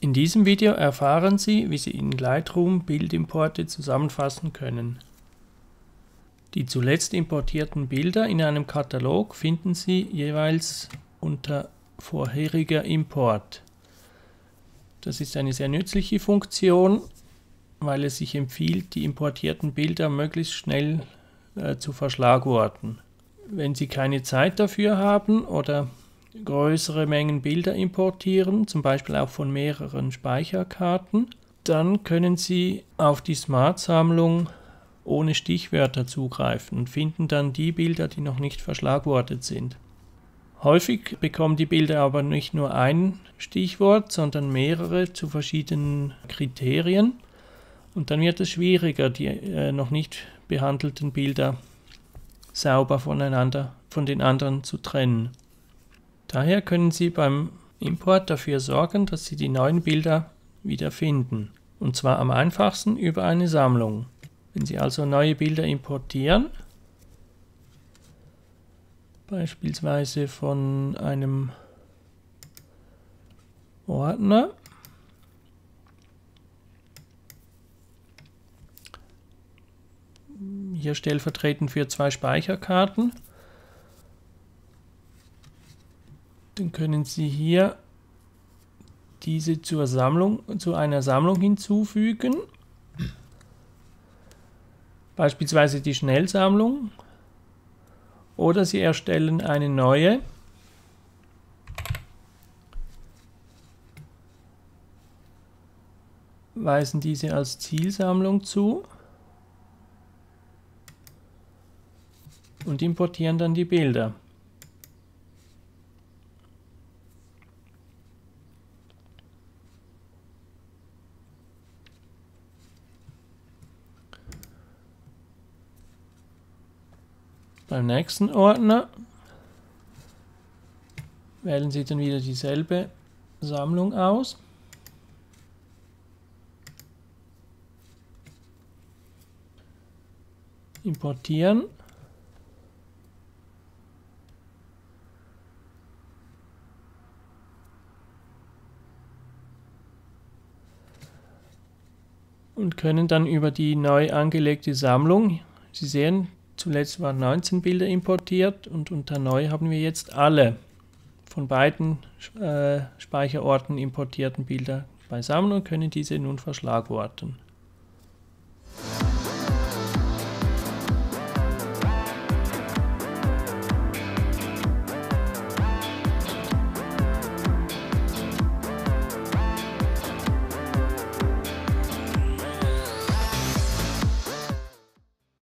In diesem Video erfahren Sie, wie Sie in Lightroom Bildimporte zusammenfassen können. Die zuletzt importierten Bilder in einem Katalog finden Sie jeweils unter Vorheriger Import. Das ist eine sehr nützliche Funktion, weil es sich empfiehlt, die importierten Bilder möglichst schnell zu verschlagworten. Wenn Sie keine Zeit dafür haben oder größere Mengen Bilder importieren, zum Beispiel auch von mehreren Speicherkarten, dann können Sie auf die Smart-Sammlung ohne Stichwörter zugreifen und finden dann die Bilder, die noch nicht verschlagwortet sind. Häufig bekommen die Bilder aber nicht nur ein Stichwort, sondern mehrere zu verschiedenen Kriterien, und dann wird es schwieriger, die noch nicht behandelten Bilder sauber von den anderen zu trennen. Daher können Sie beim Import dafür sorgen, dass Sie die neuen Bilder wiederfinden. Und zwar am einfachsten über eine Sammlung. Wenn Sie also neue Bilder importieren, beispielsweise von einem Ordner, hier stellvertretend für 2 Speicherkarten, dann können Sie hier diese zu einer Sammlung hinzufügen, beispielsweise die Schnellsammlung, oder Sie erstellen eine neue, weisen diese als Zielsammlung zu und importieren dann die Bilder. Beim nächsten Ordner wählen Sie dann wieder dieselbe Sammlung aus. Importieren. Und können dann über die neu angelegte Sammlung, Sie sehen, zuletzt waren 19 Bilder importiert und unter Neu haben wir jetzt alle von beiden Speicherorten importierten Bilder beisammen und können diese nun verschlagworten.